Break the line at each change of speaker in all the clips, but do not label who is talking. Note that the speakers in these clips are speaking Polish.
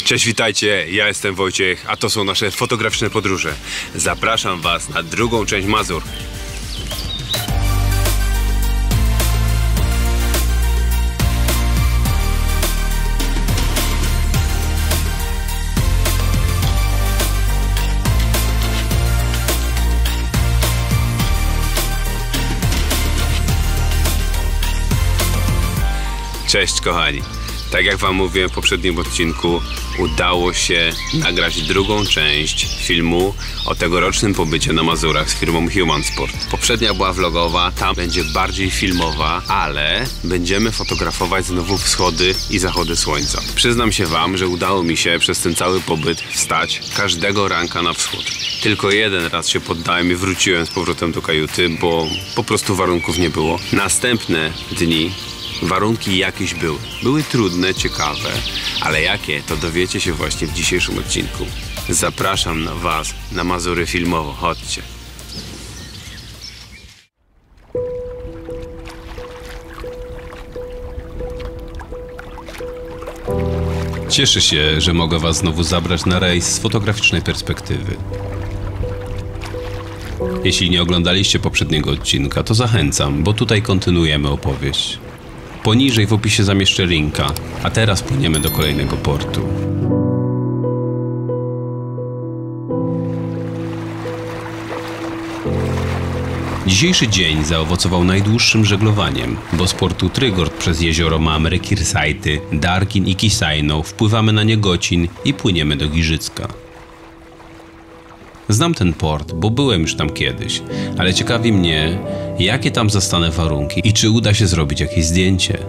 Cześć, witajcie, ja jestem Wojciech, a to są nasze fotograficzne podróże. Zapraszam was na drugą część Mazur. Cześć kochani, tak jak wam mówiłem w poprzednim odcinku, udało się nagrać drugą część filmu o tegorocznym pobycie na Mazurach z firmą Human Sport. Poprzednia była vlogowa, tam będzie bardziej filmowa, ale będziemy fotografować znowu wschody i zachody słońca. Przyznam się wam, że udało mi się przez ten cały pobyt wstać każdego ranka na wschód. Tylko jeden raz się poddałem i wróciłem z powrotem do kajuty, bo po prostu warunków nie było. Następne dni warunki jakieś były. Były trudne, ciekawe, ale jakie, to dowiecie się właśnie w dzisiejszym odcinku. Zapraszam was na Mazury filmowo, chodźcie. Cieszę się, że mogę was znowu zabrać na rejs z fotograficznej perspektywy. Jeśli nie oglądaliście poprzedniego odcinka, to zachęcam, bo tutaj kontynuujemy opowieść. Poniżej w opisie zamieszczę linka, a teraz płyniemy do kolejnego portu. Dzisiejszy dzień zaowocował najdłuższym żeglowaniem, bo z portu Trygort przez jezioro Mamre, Kirsajty, Darkin i Kisajno wpływamy na Niegocin i płyniemy do Giżycka. Znam ten port, bo byłem już tam kiedyś, ale ciekawi mnie, jakie tam zastanę warunki i czy uda się zrobić jakieś zdjęcie.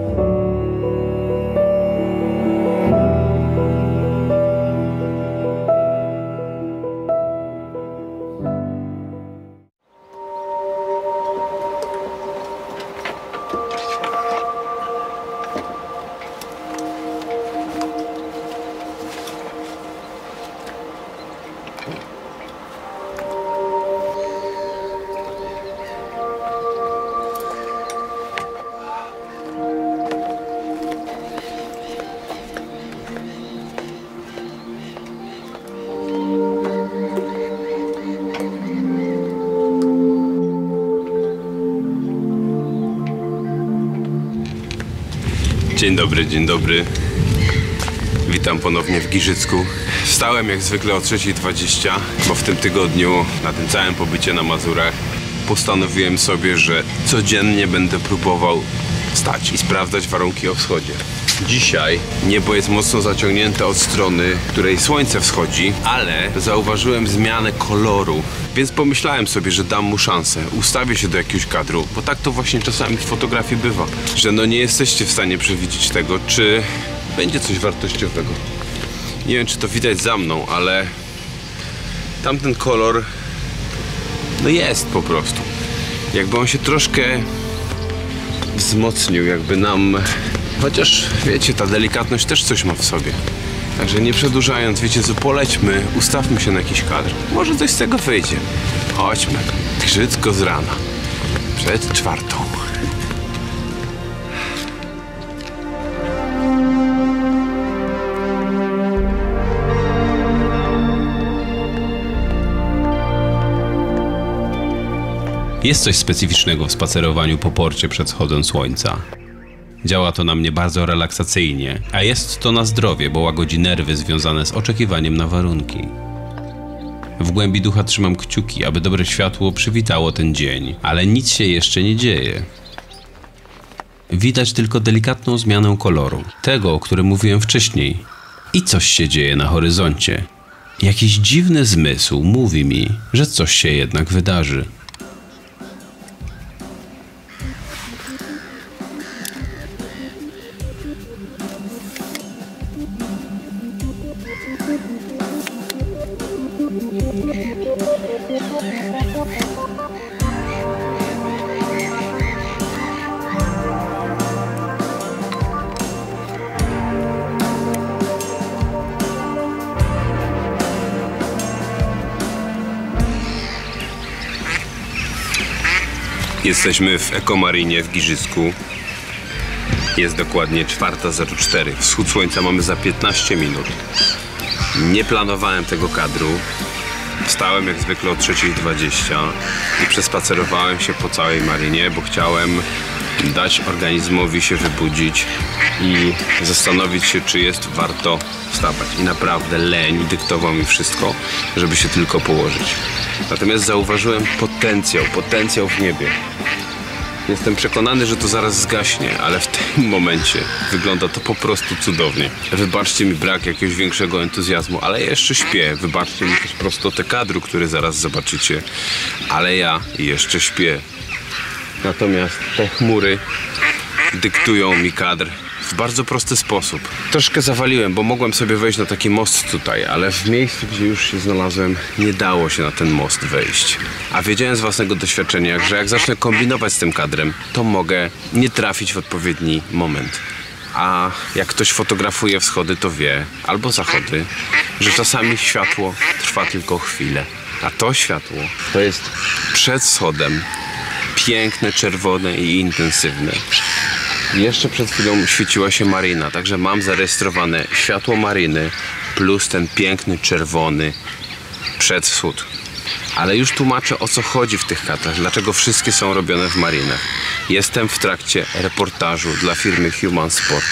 Dzień dobry, dzień dobry. Witam ponownie w Giżycku. Wstałem jak zwykle o 3:20, bo w tym tygodniu, na tym całym pobycie na Mazurach, postanowiłem sobie, że codziennie będę próbował wstać i sprawdzać warunki o wschodzie. Dzisiaj niebo jest mocno zaciągnięte od strony, której słońce wschodzi, ale zauważyłem zmianę koloru, więc pomyślałem sobie, że dam mu szansę. Ustawię się do jakiegoś kadru, bo tak to właśnie czasami w fotografii bywa, że no nie jesteście w stanie przewidzieć tego, czy będzie coś wartościowego. Nie wiem, czy to widać za mną, ale tamten kolor no jest po prostu. Jakby on się troszkę wzmocnił, jakby nam... Chociaż, wiecie, ta delikatność też coś ma w sobie. Także nie przedłużając, wiecie co, polećmy, ustawmy się na jakiś kadr. Może coś z tego wyjdzie. Chodźmy. Giżycko z rana. Przed 4:00. Jest coś specyficznego w spacerowaniu po porcie przed wschodem słońca. Działa to na mnie bardzo relaksacyjnie, a jest to na zdrowie, bo łagodzi nerwy związane z oczekiwaniem na warunki. W głębi ducha trzymam kciuki, aby dobre światło przywitało ten dzień, ale nic się jeszcze nie dzieje. Widać tylko delikatną zmianę koloru, tego, o którym mówiłem wcześniej. I coś się dzieje na horyzoncie. Jakiś dziwny zmysł mówi mi, że coś się jednak wydarzy. Jesteśmy w Ekomarinie w Giżycku. Jest dokładnie 4:04. Wschód słońca mamy za 15 minut. Nie planowałem tego kadru. Wstałem jak zwykle o 3:20 i przespacerowałem się po całej marynie, bo chciałem dać organizmowi się wybudzić i zastanowić się, czy jest warto wstawać. I naprawdę leń dyktował mi wszystko, żeby się tylko położyć. Natomiast zauważyłem potencjał w niebie. Jestem przekonany, że to zaraz zgaśnie, ale w tym momencie wygląda to po prostu cudownie. Wybaczcie mi brak jakiegoś większego entuzjazmu, ale ja jeszcze śpię. Wybaczcie mi też prostotę kadru, który zaraz zobaczycie, ale ja jeszcze śpię. Natomiast te chmury dyktują mi kadr w bardzo prosty sposób. Troszkę zawaliłem, bo mogłem sobie wejść na taki most tutaj, ale w miejscu, gdzie już się znalazłem, nie dało się na ten most wejść. A wiedziałem z własnego doświadczenia, że jak zacznę kombinować z tym kadrem, to mogę nie trafić w odpowiedni moment. A jak ktoś fotografuje wschody, to wie, albo zachody, że czasami światło trwa tylko chwilę. A to światło to jest przed wschodem, piękne, czerwone i intensywne. Jeszcze przed chwilą świeciła się maryna, także mam zarejestrowane światło maryny plus ten piękny, czerwony przedwschód. Ale już tłumaczę, o co chodzi w tych kadrach, dlaczego wszystkie są robione w marynach. Jestem w trakcie reportażu dla firmy Human Sport.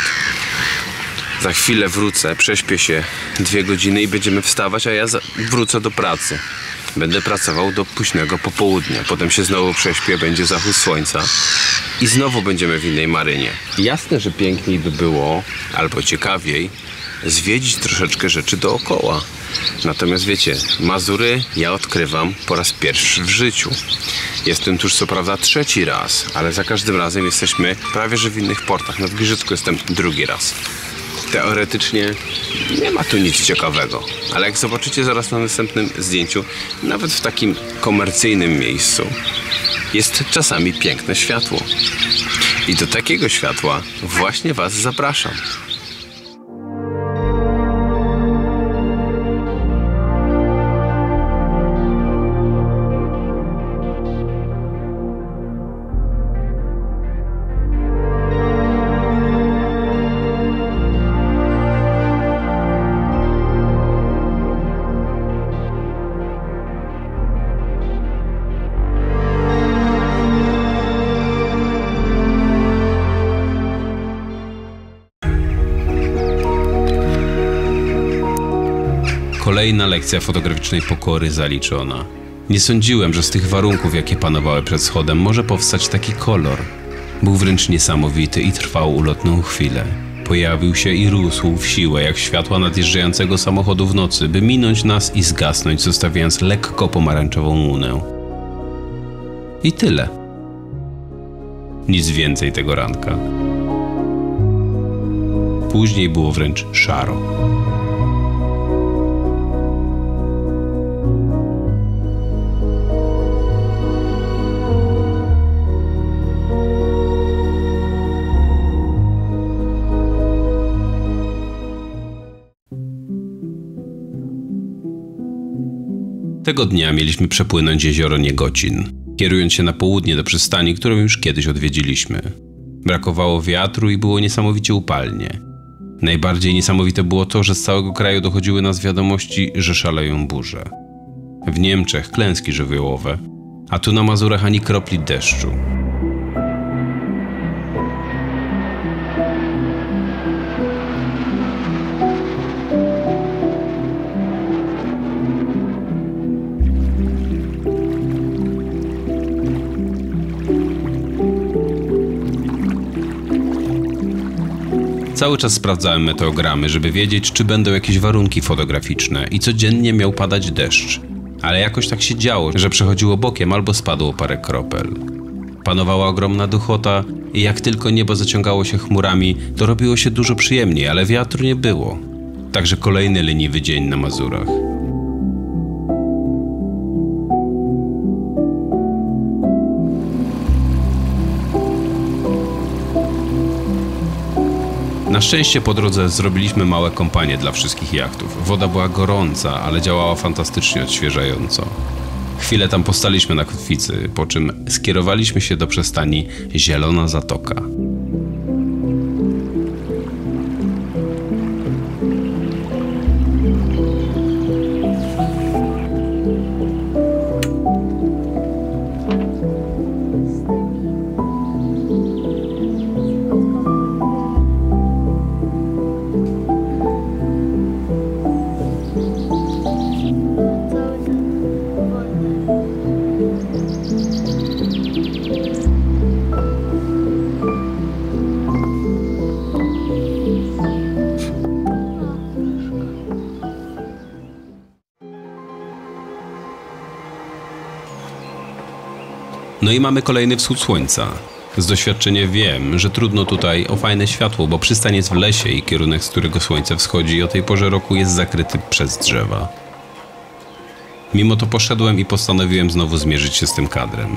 Za chwilę wrócę, prześpię się 2 godziny i będziemy wstawać, a ja wrócę do pracy. Będę pracował do późnego popołudnia, potem się znowu prześpię, będzie zachód słońca i znowu będziemy w innej marynie. Jasne, że piękniej by było, albo ciekawiej, zwiedzić troszeczkę rzeczy dookoła. Natomiast wiecie, Mazury ja odkrywam po raz pierwszy w życiu. Jestem tu już co prawda 3. raz, ale za każdym razem jesteśmy prawie że w innych portach. Nad Giżycku jestem 2. raz. Teoretycznie nie ma tu nic ciekawego, ale jak zobaczycie zaraz na następnym zdjęciu, nawet w takim komercyjnym miejscu jest czasami piękne światło. I do takiego światła właśnie Was zapraszam.
Kolejna lekcja fotograficznej pokory zaliczona. Nie sądziłem, że z tych warunków, jakie panowały przed schodem, może powstać taki kolor. Był wręcz niesamowity i trwał ulotną chwilę. Pojawił się i rósł w siłę, jak światła nadjeżdżającego samochodu w nocy, by minąć nas i zgasnąć, zostawiając lekko pomarańczową łunę. I tyle. Nic więcej tego ranka. Później było wręcz szaro. Tego dnia mieliśmy przepłynąć jezioro Niegocin, kierując się na południe do przystani, którą już kiedyś odwiedziliśmy. Brakowało wiatru i było niesamowicie upalnie. Najbardziej niesamowite było to, że z całego kraju dochodziły nas wiadomości, że szaleją burze. W Niemczech klęski żywiołowe, a tu na Mazurach ani kropli deszczu. Cały czas sprawdzałem meteogramy, żeby wiedzieć, czy będą jakieś warunki fotograficzne i codziennie miał padać deszcz. Ale jakoś tak się działo, że przechodziło bokiem albo spadło parę kropel. Panowała ogromna duchota i jak tylko niebo zaciągało się chmurami, to robiło się dużo przyjemniej, ale wiatru nie było. Także kolejny leniwy dzień na Mazurach. Na szczęście po drodze zrobiliśmy małe kompanie dla wszystkich jachtów. Woda była gorąca, ale działała fantastycznie odświeżająco. Chwilę tam postaliśmy na kotwicy, po czym skierowaliśmy się do przystani Zielona Zatoka. No i mamy kolejny wschód słońca. Z doświadczenia wiem, że trudno tutaj o fajne światło, bo przystań jest w lesie i kierunek, z którego słońce wschodzi, o tej porze roku jest zakryty przez drzewa. Mimo to poszedłem i postanowiłem znowu zmierzyć się z tym kadrem.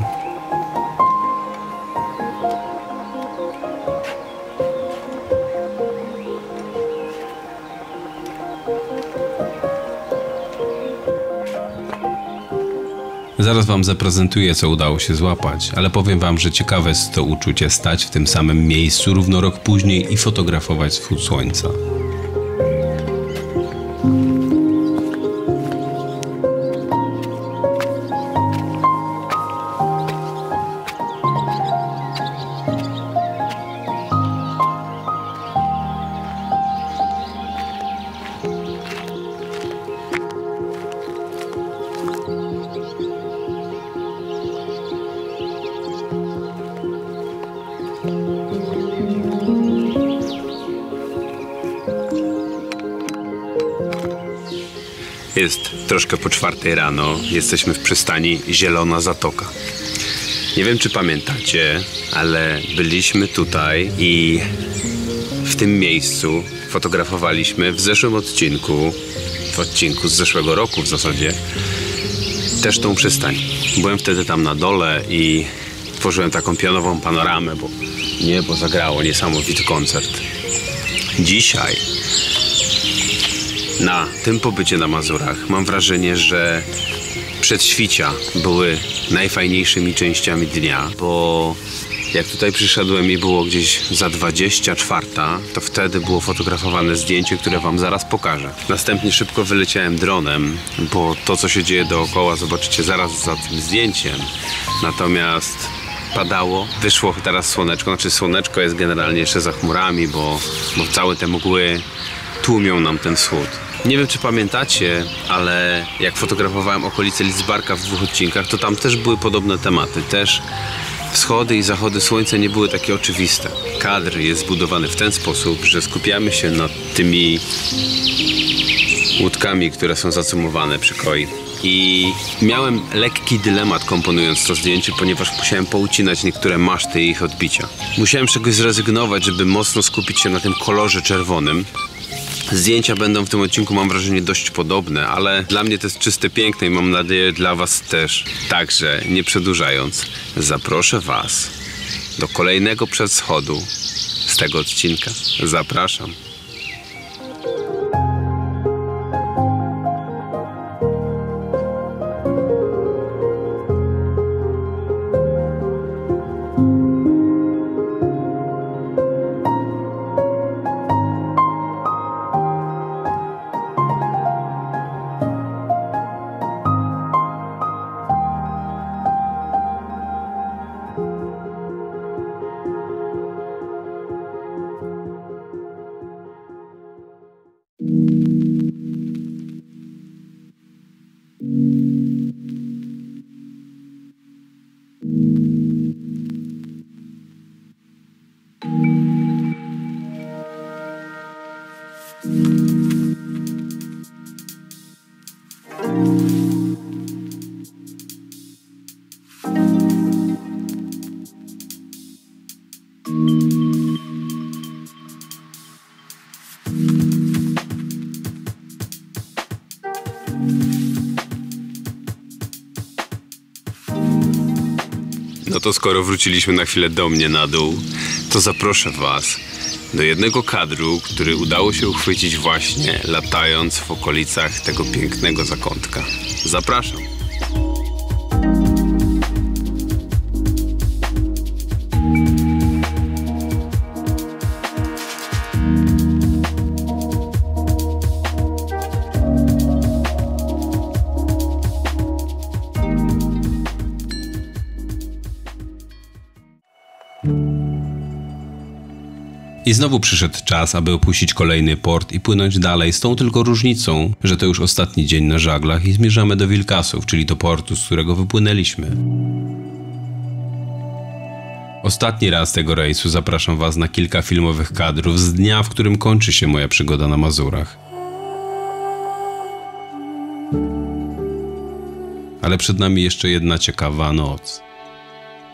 Zaraz wam zaprezentuję, co udało się złapać, ale powiem wam, że ciekawe jest to uczucie stać w tym samym miejscu równo rok później i fotografować wschód słońca.
Jest troszkę po 4 rano, jesteśmy w przystani Zielona Zatoka. Nie wiem, czy pamiętacie, ale byliśmy tutaj i w tym miejscu fotografowaliśmy w zeszłym odcinku, w odcinku z zeszłego roku w zasadzie, też tą przystań. Byłem wtedy tam na dole i tworzyłem taką pionową panoramę, bo niebo zagrało, niesamowity koncert. Dzisiaj na tym pobycie na Mazurach mam wrażenie, że przedświcia były najfajniejszymi częściami dnia, bo jak tutaj przyszedłem i było gdzieś za 24, to wtedy było fotografowane zdjęcie, które wam zaraz pokażę. Następnie szybko wyleciałem dronem, bo to, co się dzieje dookoła, zobaczycie zaraz za tym zdjęciem. Natomiast padało, wyszło teraz słoneczko, znaczy słoneczko jest generalnie jeszcze za chmurami, bo całe te mgły tłumią nam ten wschód. Nie wiem, czy pamiętacie, ale jak fotografowałem okolice Lidzbarka w 2 odcinkach, to tam też były podobne tematy. Też wschody i zachody słońca nie były takie oczywiste. Kadr jest zbudowany w ten sposób, że skupiamy się nad tymi łódkami, które są zacumowane przy koi. I miałem lekki dylemat komponując to zdjęcie, ponieważ musiałem poucinać niektóre maszty i ich odbicia. Musiałem z czegoś zrezygnować, żeby mocno skupić się na tym kolorze czerwonym. Zdjęcia będą w tym odcinku, mam wrażenie, dość podobne, ale dla mnie to jest czyste piękno i mam nadzieję dla was też. Także, nie przedłużając, zaproszę was do kolejnego przedschodu z tego odcinka. Zapraszam. No to skoro wróciliśmy na chwilę do mnie na dół, to zaproszę was do jednego kadru, który udało się uchwycić właśnie latając w okolicach tego pięknego zakątka. Zapraszam.
I znowu przyszedł czas, aby opuścić kolejny port i płynąć dalej, z tą tylko różnicą, że to już ostatni dzień na żaglach i zmierzamy do Wilkasów, czyli do portu, z którego wypłynęliśmy. Ostatni raz tego rejsu zapraszam was na kilka filmowych kadrów z dnia, w którym kończy się moja przygoda na Mazurach. Ale przed nami jeszcze jedna ciekawa noc.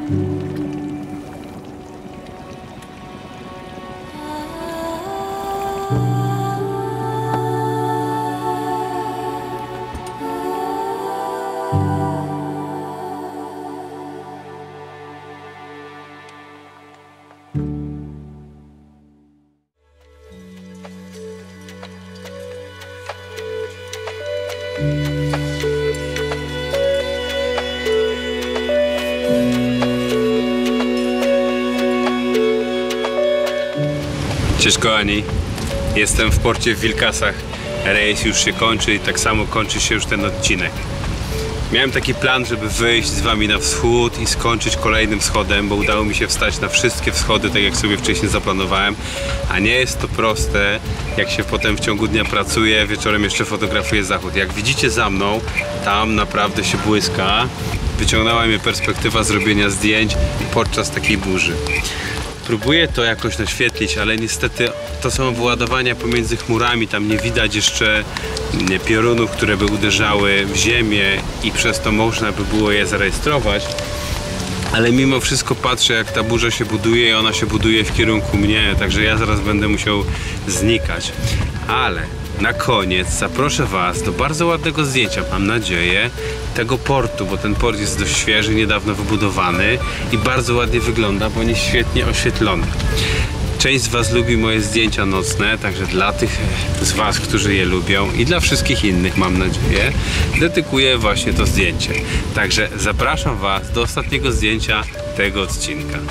Cześć kochani, jestem w porcie w Wilkasach. Rejs już się kończy i tak samo kończy się już ten odcinek. Miałem taki plan, żeby wyjść z wami na wschód i skończyć kolejnym wschodem, bo udało mi się wstać na wszystkie wschody, tak jak sobie wcześniej zaplanowałem. A nie jest to proste, jak się potem w ciągu dnia pracuje, wieczorem jeszcze fotografuję zachód. Jak widzicie za mną, tam naprawdę się błyska. Wyciągnęła mnie perspektywa zrobienia zdjęć podczas takiej burzy. Próbuję to jakoś naświetlić, ale niestety to są wyładowania pomiędzy chmurami, tam nie widać jeszcze piorunów, które by uderzały w ziemię i przez to można by było je zarejestrować. Ale mimo wszystko patrzę, jak ta burza się buduje i ona się buduje w kierunku mnie, także ja zaraz będę musiał znikać. Ale na koniec zaproszę was do bardzo ładnego zdjęcia, mam nadzieję, tego portu, bo ten port jest dość świeży, niedawno wybudowany i bardzo ładnie wygląda, bo jest świetnie oświetlony. Część z was lubi moje zdjęcia nocne, także dla tych z was, którzy je lubią i dla wszystkich innych, mam nadzieję, dedykuję właśnie to zdjęcie. Także zapraszam was do ostatniego zdjęcia tego odcinka.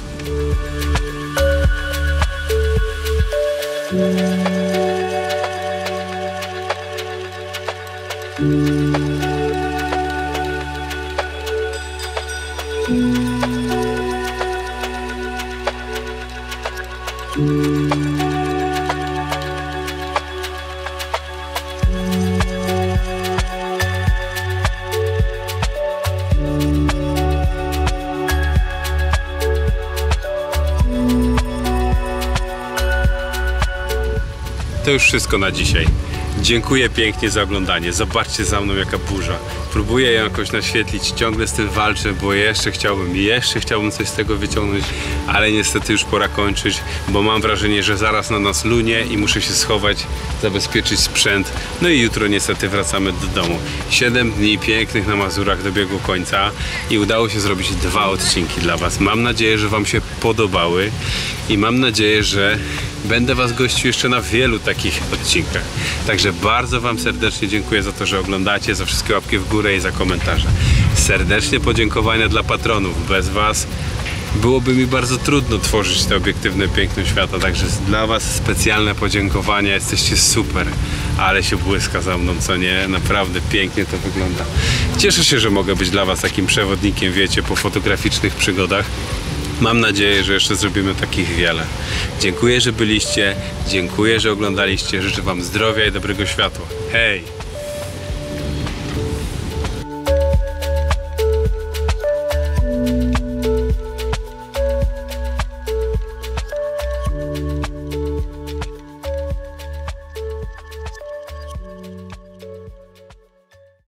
To już wszystko na dzisiaj. Dziękuję pięknie za oglądanie. Zobaczcie za mną, jaka burza. Próbuję ją jakoś naświetlić, ciągle z tym walczę, bo jeszcze chciałbym coś z tego wyciągnąć, ale niestety już pora kończyć, bo mam wrażenie, że zaraz na nas lunie i muszę się schować, zabezpieczyć sprzęt. No i jutro niestety wracamy do domu. 7 dni pięknych na Mazurach dobiegło końca i udało się zrobić 2 odcinki dla was. Mam nadzieję, że wam się podobały i mam nadzieję, że będę was gościł jeszcze na wielu takich odcinkach. Także bardzo wam serdecznie dziękuję za to, że oglądacie, za wszystkie łapki w górę i za komentarze. Serdecznie podziękowania dla patronów. Bez was byłoby mi bardzo trudno tworzyć te obiektywne piękno świata. Także dla was specjalne podziękowania. Jesteście super. Ale się błyska za mną, co nie? Naprawdę pięknie to wygląda. Cieszę się, że mogę być dla was takim przewodnikiem, wiecie, po fotograficznych przygodach. Mam nadzieję, że jeszcze zrobimy takich wiele. Dziękuję, że byliście, dziękuję, że oglądaliście. Życzę wam zdrowia i dobrego światła. Hej!